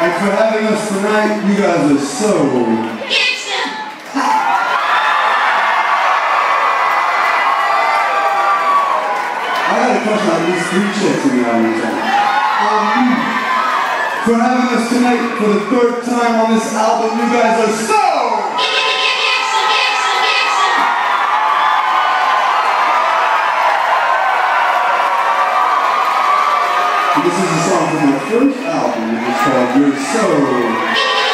And for having us tonight, you guys are so... I got a question on these 3 chicks in the audience. For having us tonight for the 3rd time on this album, you guys are so... This is a song from my first album, and it's called You're So...